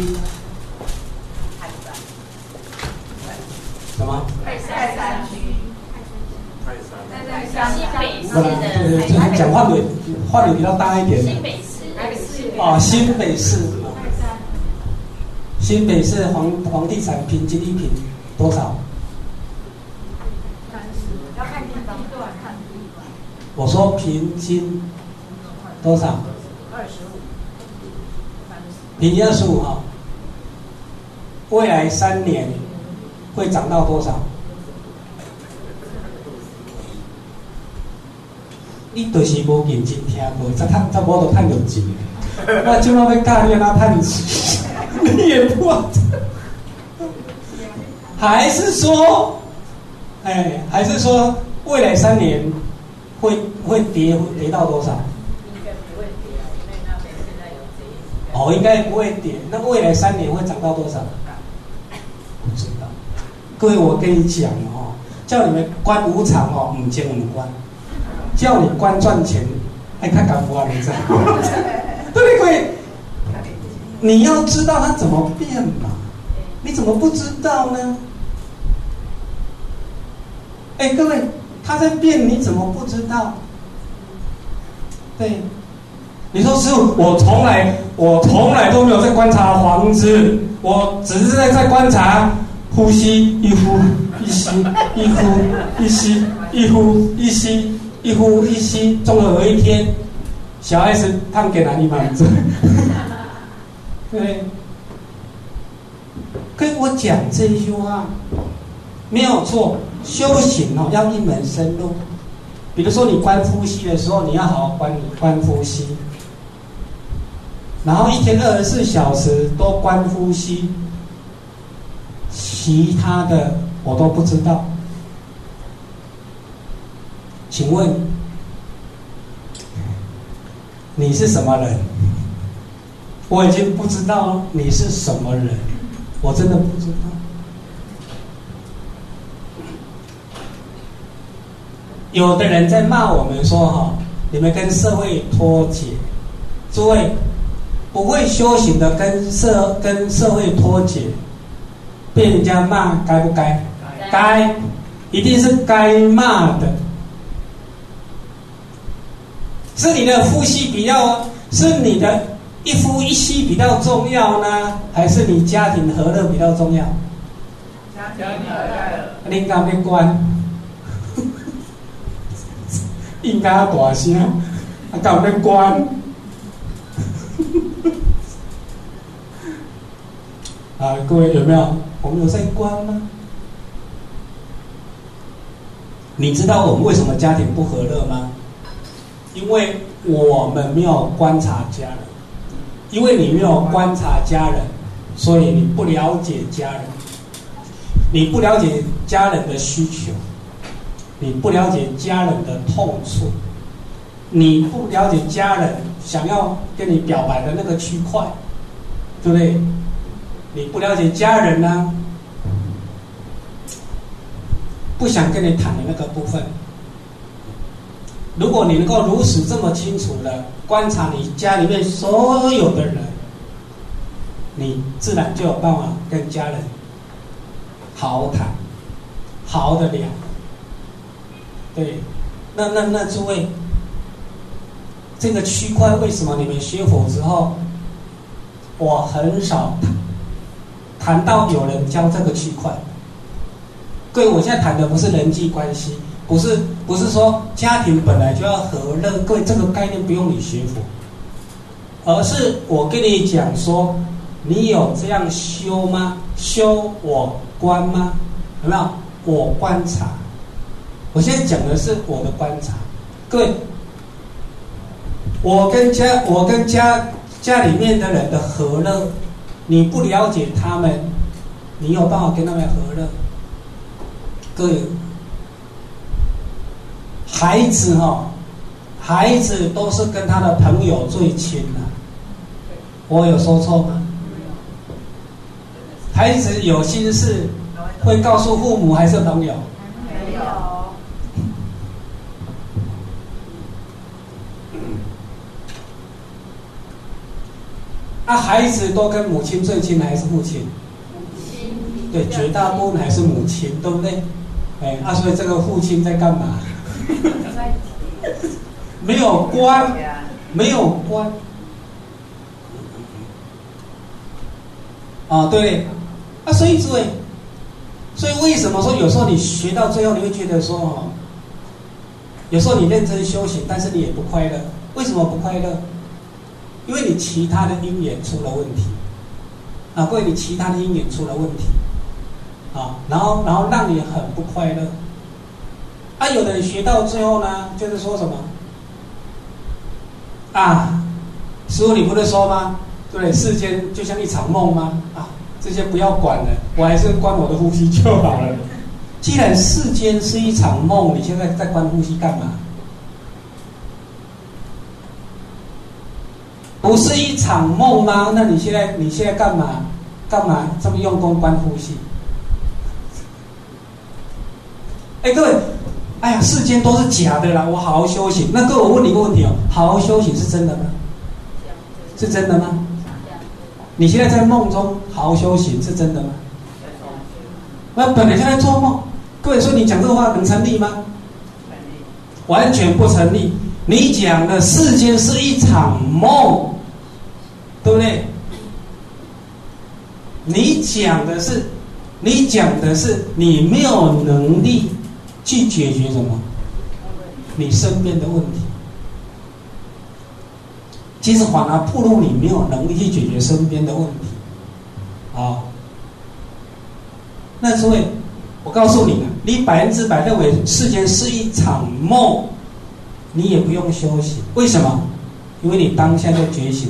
什么？ 泰山区。 泰山。新北市的。对对，就是讲话语话语比较大一点。 新北市。 哦，新北市。新北市房房地产平均一平多少？ 三十。要看地段，看地段。 我说平均。多少？ 二十五， 平均二十五哈。未来三年会涨到多少？你就是无认真听过，才探，才无都探到钱。我今晚要教你哪探钱，你也不。还是说，哎，还是说未来三年会会跌，会跌到多少？哦，应该不会跌。那未来三年会涨到多少？不知道。各位，我跟你讲哦，叫你们观无常哦，唔见唔观；叫你观赚钱，还看敢不啊？你知道？对不对？各位，你要知道它怎么变嘛？你怎么不知道呢？哎，各位，它在变，你怎么不知道？对。你说师父，我从来我从来都没有在观察房子，我只是在在观察呼吸，一呼一吸，一呼一吸，一呼一吸，一呼一吸。终有一天，小孩子他们给哪里满足？对，跟我讲这一句话没有错， 修行哦，要一门深入。比如说你观呼吸的时候，你要好好观观呼吸，然后一天二十四小时都观呼吸，其他的我都不知道。请问你是什么人？我已经不知道你是什么人，我真的不知道。有的人在骂我们说哈，你们跟社会脱节。诸位，不会修行的跟社跟社会脱节，被人家骂该不该？该，一定是该骂的。是你的呼吸比较，是你的一呼一吸比较重要呢，还是你家庭和乐比较重要？ 家庭和乐。 你敢要关？应该要大声，啊，敢要关？啊，各位有没有？我们有在关吗？你知道我们为什么家庭不和乐吗？因为我们没有观察家人，因为你没有观察家人，所以你不了解家人，你不了解家人的需求，你不了解家人的痛处，你不了解家人想要跟你表白的那个区块，对不对？你不了解家人呢，不想跟你谈的那个部分。如果你能够如此这么清楚的观察你家里面所有的人，你自然就有办法跟家人好好谈，好好的聊。对，那那那诸位，这个区块为什么你们学佛之后，我很少谈谈到有人教这个区块？各位，我现在谈的不是人际关系。不是不是说家庭本来就要和乐，各位这个概念不用你学佛，而是我跟你讲说，你有这样修吗？修我观吗？有没有？我观察，我现在讲的是我的观察。各位，我跟家我跟家家里面的人的和乐，你不了解他们，你有办法跟他们和乐？各位。孩子哈、哦，孩子都是跟他的朋友最亲的、啊。我有说错吗？孩子有心事会告诉父母还是朋友？ 没有。 啊，孩子都跟母亲最亲还是父亲？ 母亲。 对，绝大部分还是母亲，对不对？哎，啊，所以这个父亲在干嘛？没有关，没有关。啊，对，啊，所以诸位，所以为什么说有时候你学到最后，你会觉得说哦，有时候你认真修行，但是你也不快乐。为什么不快乐？因为你其他的因缘出了问题。啊，各位，你其他的因缘出了问题，啊，然后然后让你很不快乐。啊，有的人学到最后呢，就是说什么啊？师父，你不是说吗？对不对？世间就像一场梦吗？啊，这些不要管了，我还是观我的呼吸就好了。既然世间是一场梦，你现在在观呼吸干嘛？不是一场梦吗？那你现在你现在干嘛？干嘛这么用功观呼吸？哎，各位。哎呀，世间都是假的啦！我好好修行。那各位，我问你一个问题哦：好好修行是真的吗？是真的吗？你现在在梦中好好修行是真的吗？那本来就在做梦。各位说你讲这个话能成立吗？完全不成立。你讲的世间是一场梦，对不对？你讲的是，你讲的是你没有能力去解决什么？你身边的问题。其实反而暴露你没有能力去解决身边的问题。好，那所以我告诉你了，你百分之百认为世间是一场梦，你也不用修行。为什么？因为你当下就觉醒，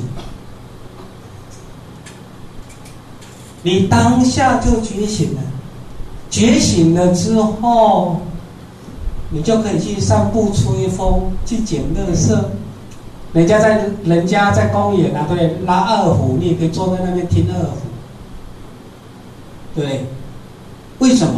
你当下就觉醒了。觉醒了之后，你就可以去散步吹风，去捡垃圾。人家在人家在公园啊，对不对？拉二胡，你也可以坐在那边听二胡，对不对？为什么？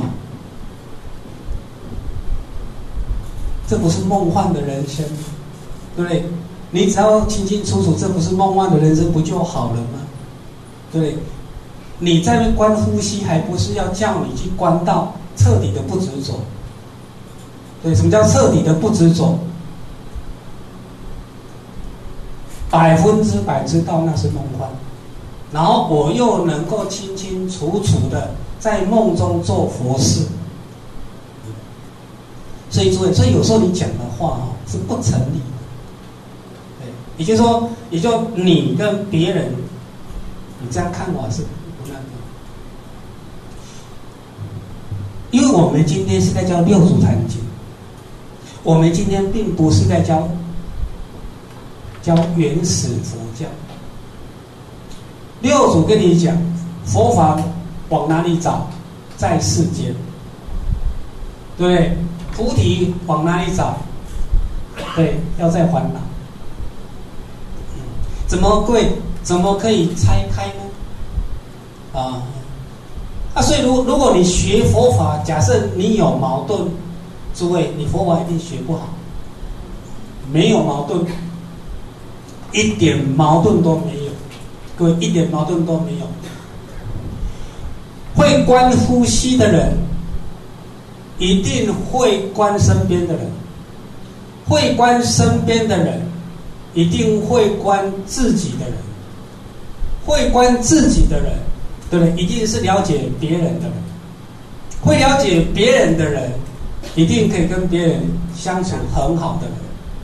这不是梦幻的人生，对不对？你只要清清楚楚，这不是梦幻的人生，不就好了吗？对不对？你在那观呼吸，还不是要叫你去观到彻底的不执着？对，什么叫彻底的不执着？百分之百知道那是梦幻，然后我又能够清清楚楚的在梦中做佛事。所以诸位，所以有时候你讲的话哦是不成立的，对，也就是说，也就你跟别人，你这样看我是不那个，因为我们今天是在教六祖坛经，我们今天并不是在教教原始佛教。六祖跟你讲，佛法往哪里找？在世间，对不对？菩提往哪里找？对，要在烦恼。怎么会？怎么可以拆开呢？啊，啊，所以如如果你学佛法，假设你有矛盾，诸位，你佛法一定学不好。没有矛盾，一点矛盾都没有。各位，一点矛盾都没有。会观呼吸的人，一定会观身边的人；会观身边的人，一定会观自己的人；会观自己的人，对不对？一定是了解别人的人；会了解别人的人，一定可以跟别人相处很好的人。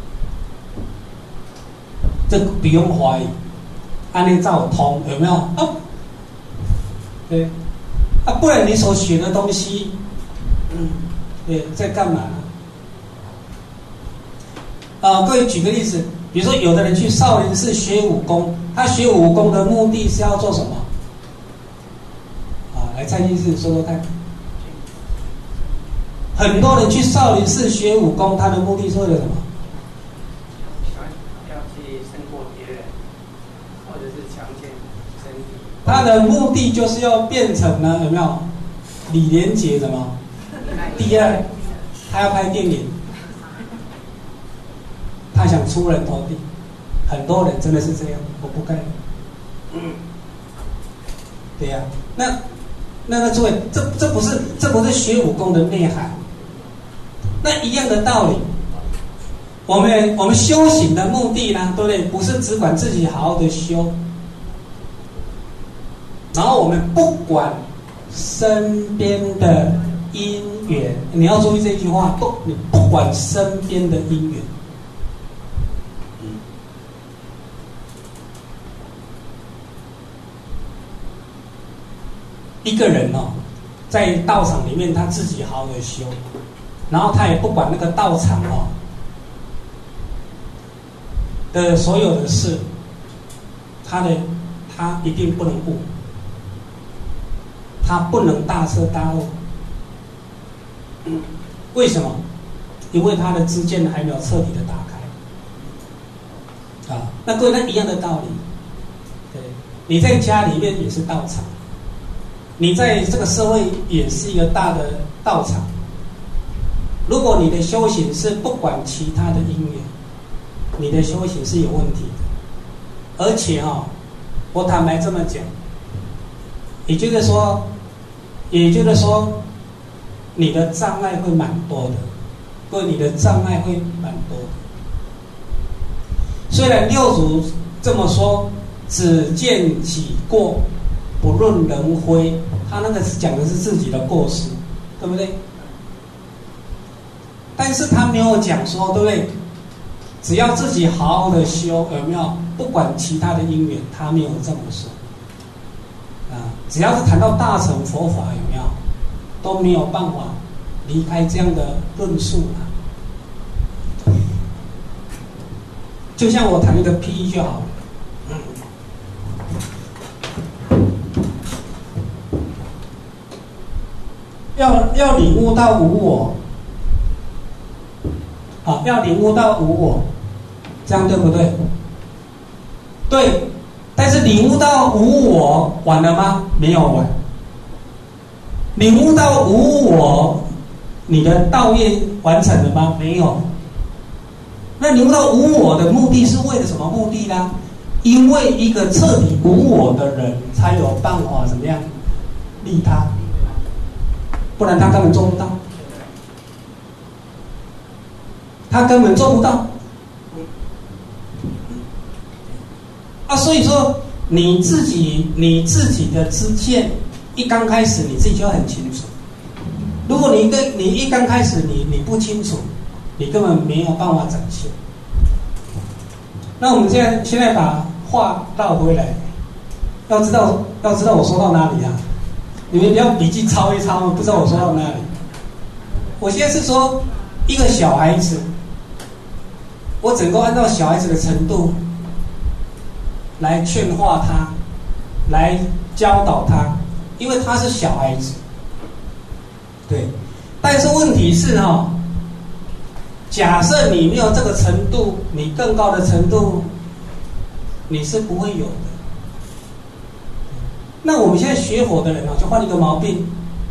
这个不用怀疑，按那照通有没有？啊，对，啊，不然你所学的东西，嗯，对，在干嘛呢？啊，各位举个例子，比如说有的人去少林寺学武功，他学武功的目的是要做什么？啊，来蔡居士说说看。很多人去少林寺学武功，他的目的是为了什么？他的目的就是要变成呢，有没有？李连杰什么？第二，他要拍电影，他想出人头地。很多人真的是这样，我不该。嗯，对呀、啊，那那个诸位，这这不是这不是学武功的内涵。那一样的道理，我们我们修行的目的呢，对不对？不是只管自己好好的修。然后我们不管身边的因缘，你要注意这句话，不，你不管身边的因缘。嗯，一个人哦，在道场里面他自己好好的修，然后他也不管那个道场哦的所有的事，他的他一定不能误。他不能大彻大悟，嗯，为什么？因为他的知见还没有彻底的打开。啊，那各位，那一样的道理，对，你在家里面也是道场，你在这个社会也是一个大的道场。如果你的修行是不管其他的因缘，你的修行是有问题的。而且哦，我坦白这么讲，也就是说。也就是说，你的障碍会蛮多的，各位，你的障碍会蛮多的。虽然六祖这么说，只见己过，不论人非，他那个是讲的是自己的过失，对不对？但是他没有讲说，对不对？只要自己好好的修，有没有？不管其他的因缘，他没有这么说。啊，只要是谈到大乘佛法，有没有？ 都没有办法离开这样的论述啊。就像我谈一个 P E 就好了，嗯，要要领悟到无我，好，要领悟到无我，这样对不对？对，但是领悟到无我完了吗？没有完。领悟到无我，你的道业完成了吗？没有。那领悟到无我的目的是为了什么目的呢？因为一个彻底无我的人，才有办法怎么样利他，不然他根本做不到，他根本做不到。啊，所以说你自己你自己的知见，一刚开始你自己就很清楚。如果你跟你一刚开始你你不清楚，你根本没有办法展现。那我们现在现在把话倒回来，要知道要知道我说到哪里啊？你们不要笔记抄一抄，不知道我说到哪里。我现在是说一个小孩子，我整个按照小孩子的程度来劝化他，来教导他，因为他是小孩子，对。但是问题是哈、哦，假设你没有这个程度，你更高的程度，你是不会有的。那我们现在学佛的人啊，就犯一个毛病，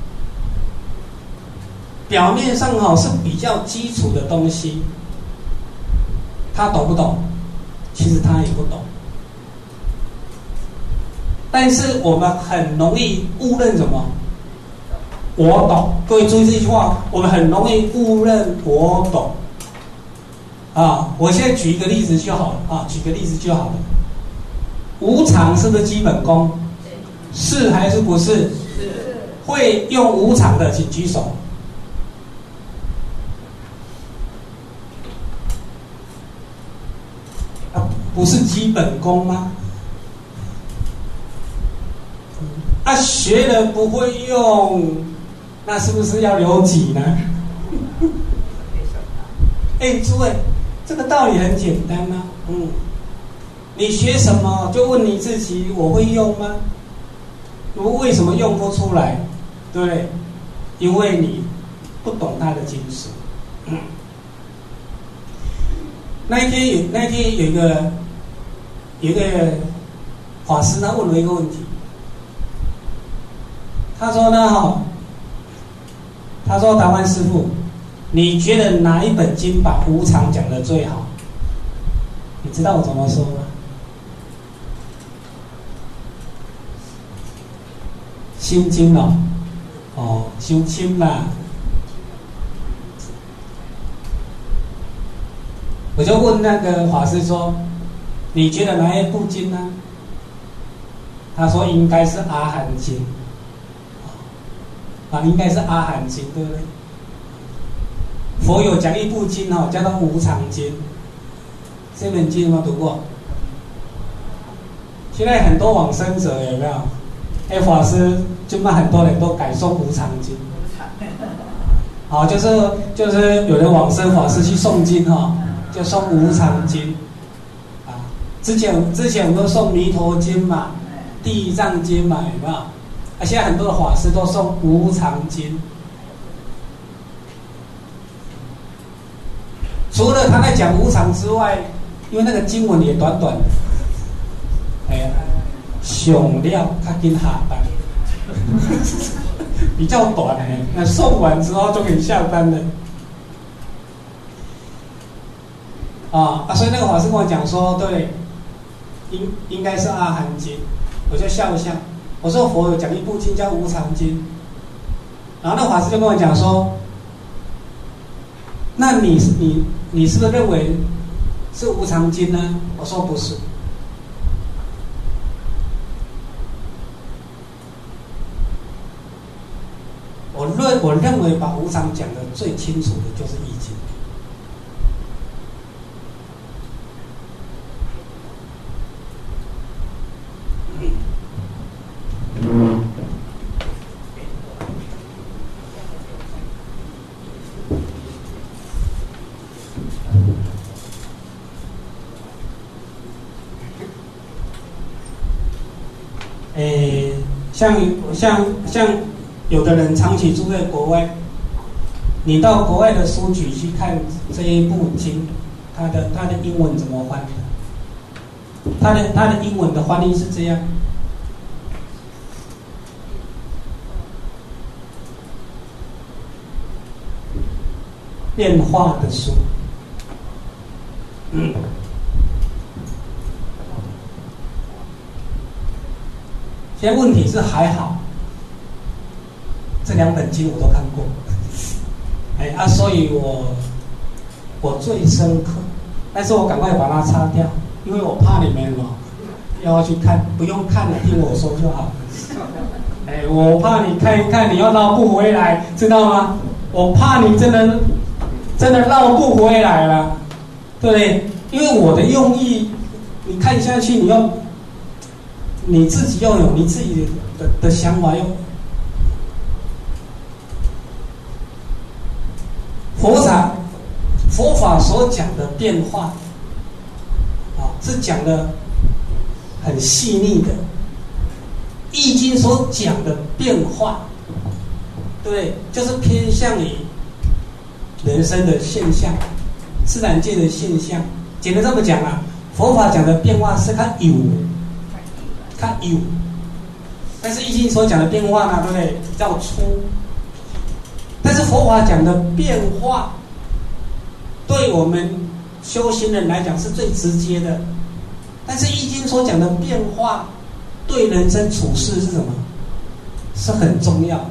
表面上哈、哦、是比较基础的东西，他懂不懂？其实他也不懂。但是我们很容易误认什么？我懂。各位注意这句话，我们很容易误认我懂。啊，我现在举一个例子就好了啊，举个例子就好了。无常是不是基本功？是还是不是？是。会用无常的，请举手。啊，不是基本功吗？啊，学了不会用，那是不是要留己呢？哎，诸位，这个道理很简单啊。嗯，你学什么就问你自己，我会用吗？我为什么用不出来？对不对？因为你不懂他的精神。嗯，那一天有那一天有一个有一个法师，他问了一个问题。他说呢，哈，他说达观师父，你觉得哪一本经把无常讲得最好？你知道我怎么说吗？心经哦，哦，修心嘛。我就问那个法师说，你觉得哪一部经呢？他说应该是阿含经。啊，应该是阿含经，对不对？佛有讲一部经哦，叫做无常经。这本经有没有读过？现在很多往生者有没有？哎，法师就把很多人都改诵无常经。好，就是就是有人往生，法师去诵经哈、哦，就诵无常经。啊，之前之前我们都诵弥陀经嘛，地藏经嘛，有没有？啊，现在很多的法师都诵无常经，除了他在讲无常之外，因为那个经文也短短的，哎呀，上了他紧下班，比较短哎，那诵完之后就可以下班了。啊啊，所以那个法师跟我讲说，对，应应该是阿含经，我就笑一笑。我说佛有讲一部经叫无常经，然后那法师就跟我讲说，那你你你是不是认为是无常经呢？我说不是，我认我认为把无常讲的最清楚的就是易经。 诶，像像像有的人长期住在国外，你到国外的书局去看这一部经，它的它的英文怎么翻的？它的它的英文的翻译是这样。变化的书，嗯，现在问题是还好，这两本经我都看过，哎啊，所以我我最深刻，但是我赶快把它擦掉，因为我怕你们哦要去看，不用看了，听我说就好。哎，我怕你看一看，你要捞不回来，知道吗？我怕你真的。真的绕不回来了，对不对？因为我的用意，你看下去，你要你自己要有你自己的 的, 的想法，要佛法佛法所讲的变化啊，是讲的很细腻的。易经所讲的变化，对不对？就是偏向于人生的现象，自然界的现象。简单这么讲啊，佛法讲的变化是看有，看有，但是易经所讲的变化呢，对不对？比较粗。但是佛法讲的变化，对我们修行人来讲是最直接的。但是易经所讲的变化，对人生处事是什么？是很重要的。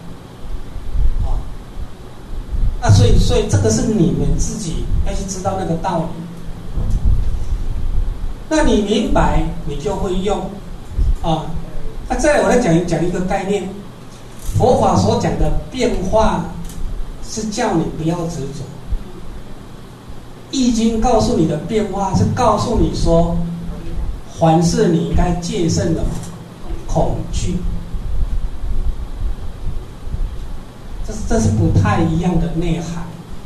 那所以，所以这个是你们自己要去知道那个道理。那你明白，你就会用啊。那再来，我来讲讲一个概念，佛法所讲的变化，是叫你不要执着。易经告诉你的变化，是告诉你说，凡事你应该戒慎的恐惧。这是这是不太一样的内涵，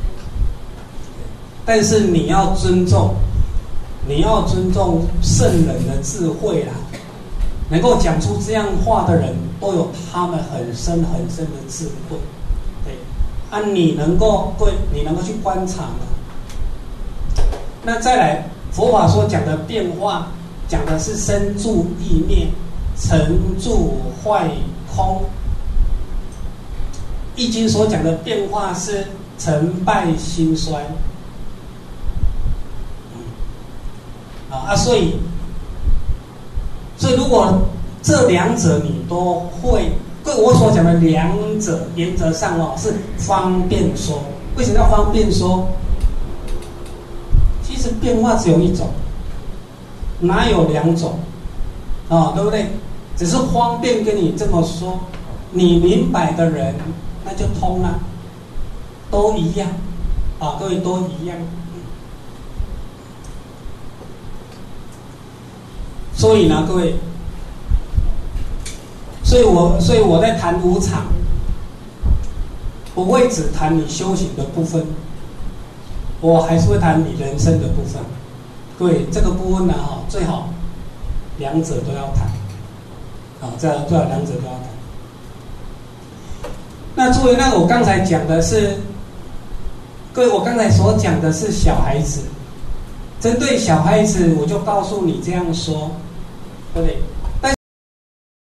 但是你要尊重，你要尊重圣人的智慧啦。能够讲出这样话的人，都有他们很深很深的智慧。对，啊，你能够对，你能够去观察吗？那再来，佛法所讲的变化，讲的是生住意灭，成住坏空。易经所讲的变化是成败兴衰，啊啊，所以，所以如果这两者你都会，对我所讲的两者，原则上哦是方便说。为什么要方便说？其实变化只有一种，哪有两种？啊，对不对？只是方便跟你这么说，你明白的人。那就通了，都一样，啊，各位都一样。所以呢，各位，所以我所以我在谈无常，不会只谈你修行的部分，我还是会谈你人生的部分。各位，这个部分呢，哈，最好两者都要谈，啊，最好最好两者都要谈。那作为那我刚才讲的是，各位，我刚才所讲的是小孩子，针对小孩子，我就告诉你这样说，对不对？